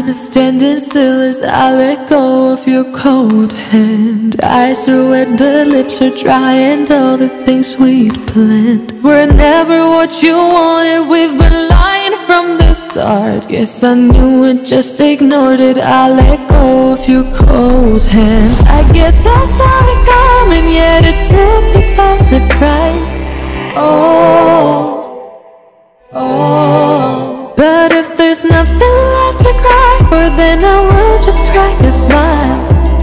I'm standing still as I let go of your cold hand. Eyes are wet but lips are dry, and all the things we'd planned were never what you wanted. We've been lying from the start. Guess I knew it, just ignored it. I let go of your cold hand. I guess I saw it coming, yet it took me by surprise. But if there's nothing left to cry for, then I will just crack a smile.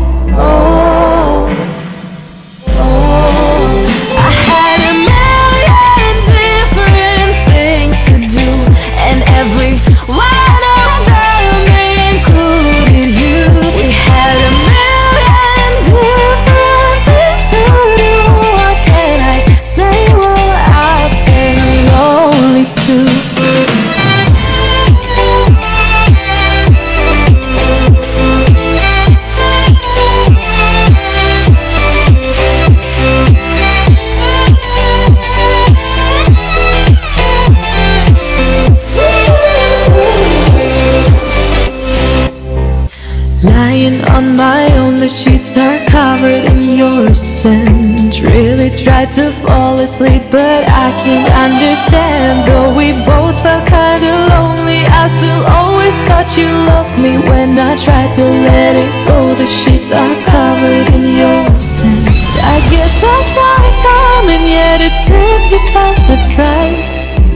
I had a million different things to do, and every one of them included you. We had a million different things to do. What can I say? Well, I've been lonely too. Lying on my own, the sheets are covered in your scent. Really tried to fall asleep, but I can't understand. Though we both felt kinda lonely, I still always thought you loved me. When I tried to let it go, the sheets are covered in your scent. I guess I saw it coming, yet it took me by surprise.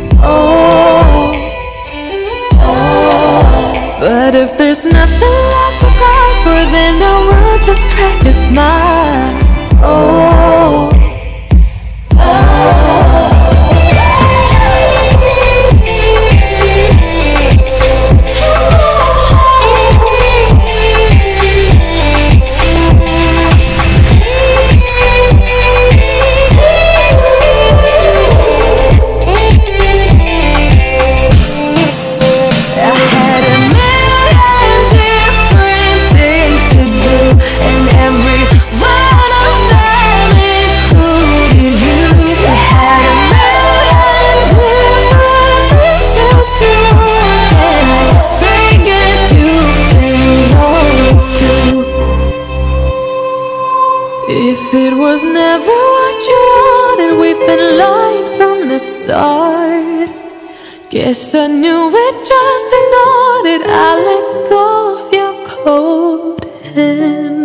But if there's nothing left to cry for, then I will just crack a smile. If it was never what you wanted, we've been lying from the start. Guess I knew it, just ignored it. I let go of your cold hand.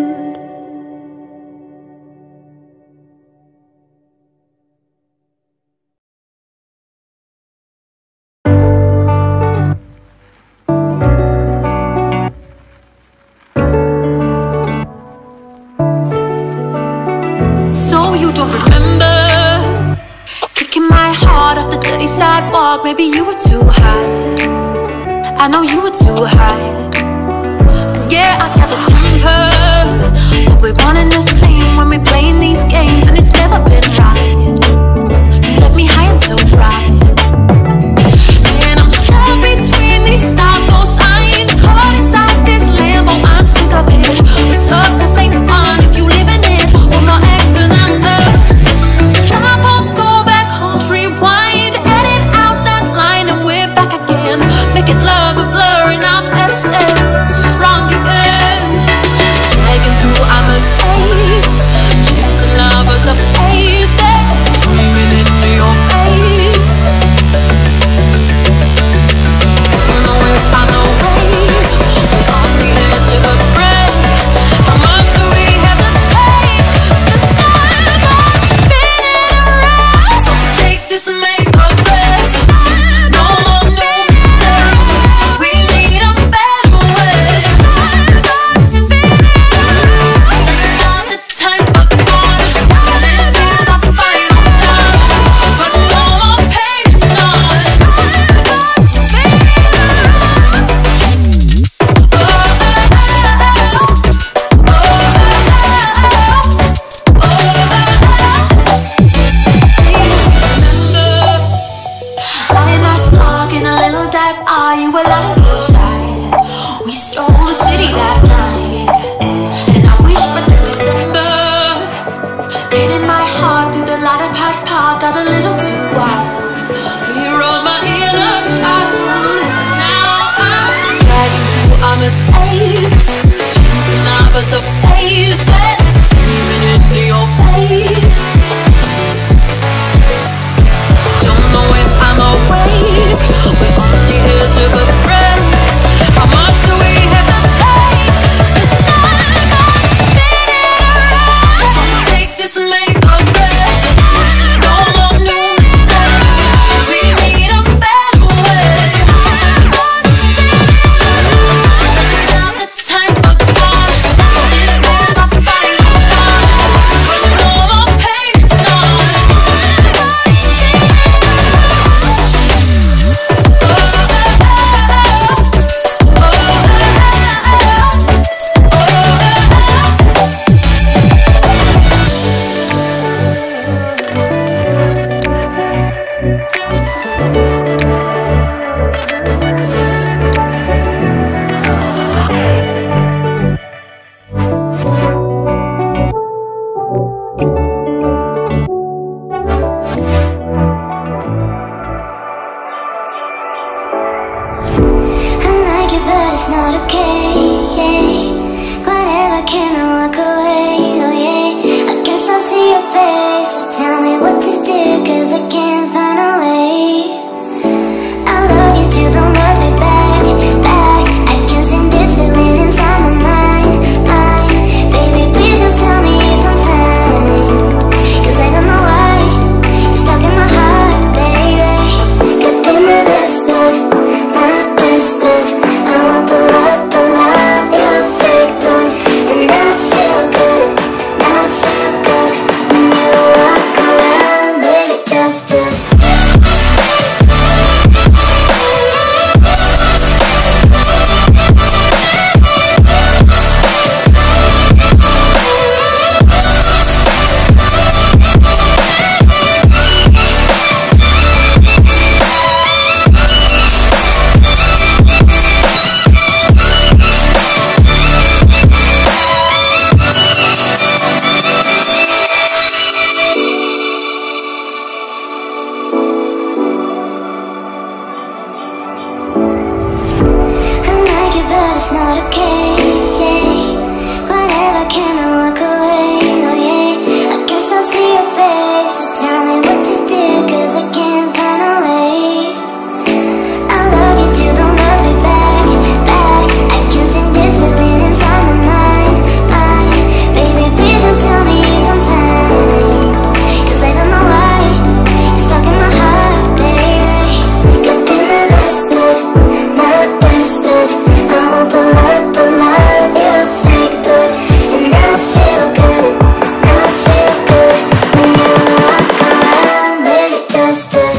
Sidewalk, maybe you were too high. I know you were too high. Yeah, I got the temper, but we're running the same when we're playing these games, and it's never been right. You left me high and so dry, and I'm stuck between these stop-go signs, caught inside this limbo. I'm sick of it. The circus ain't fun if you live in it. We're not acting under. Stop-us, go back home, rewind. Making love a blur and I'm medicine, strong again. Dragging through our mistakes, chasing lovers of haze, screaming into your face. Don't know if I know way, we're on the edge of a break. How much do we have to take? The stars are spinning around, so take this and make a best. No more new. Got a little too wild. Rewrote my inner child. Now I'm dragging through our mistakes. Chance and hours of haze that screaming into your face. Don't know if I'm awake, we're on the edge of a breath. How much do we have to take? This time I'm spinning around. Take this and make a bet. No more new mistakes. We need a better way. We got the time for God. This is our final time. But no more pain and noise. But it's not okay, yeah. Whatever, can I walk away, oh yeah. I can still see your face, so tell me what to do, cause I can't find a way. I love you too, don't love me back, back. I can't stand this feeling inside my mind, mind. Baby, please just tell me if I'm fine, cause I don't know why you're stuck in my heart, baby. Could be my best bud, my best bud. I won't pull up, pull up your fake boy. And I feel good, I feel good when you walk around, baby, just do. But it's not okay, yeah. Whatever, can I walk away, oh yeah. I can still see your face, so tell me what to do, cause I can't find a way. I love you too, don't love me back, back. I can't stand this feeling inside my mind, mind. Baby, please just tell me if I'm fine, cause I don't know why you're stuck in my heart, baby. Could be my best bud, my best bud. I won't pull up, you're fake good. And I feel good, I feel good when you walk around, baby, just do.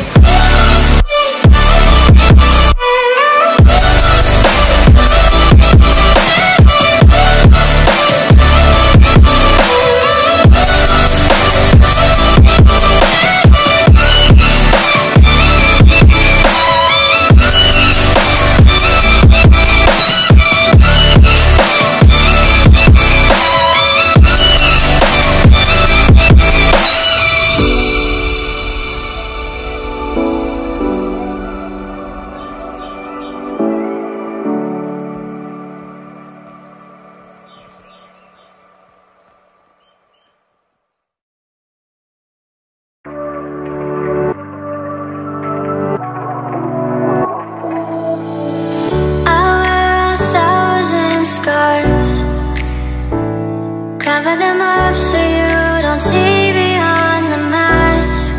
Cover them up so you don't see beyond the mask.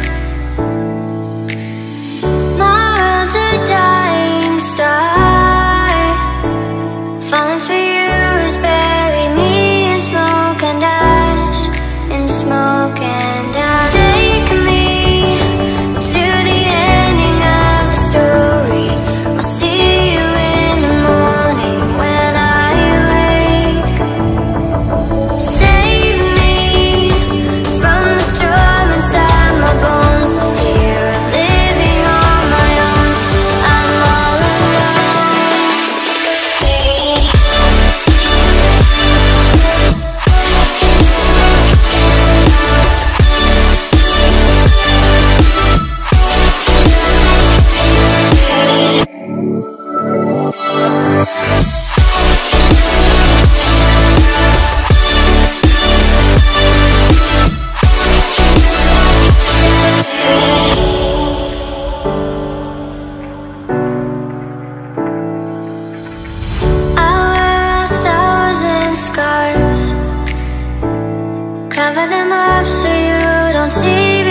My world's a dying star. Falling for you is bury me in smoke and ash, in smoke and ash. Take me to the ending of the story. I'll see you in the morning when I wake. Save me from them up so you don't see